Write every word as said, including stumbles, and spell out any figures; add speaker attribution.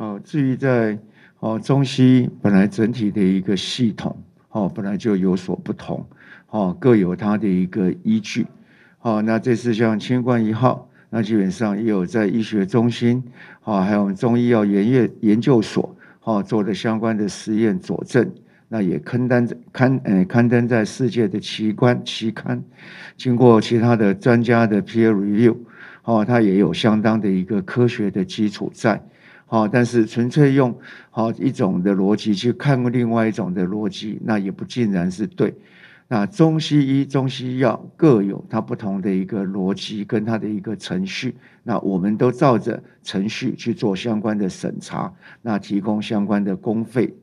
Speaker 1: 哦，至于在哦中西本来整体的一个系统，哦本来就有所不同，哦各有它的一个依据，哦那这次像清冠一号，那基本上也有在医学中心，哦还有中医药研业研究所，哦做的相关的实验佐证，那也刊登刊呃刊登在世界的期刊期刊，经过其他的专家的 peer review，哦它也有相当的一个科学的基础在。好，但是纯粹用好一种的逻辑去看另外一种的逻辑，那也不尽然是对。那中西医、中西药各有它不同的一个逻辑跟它的一个程序，那我们都照着程序去做相关的审查，那提供相关的公费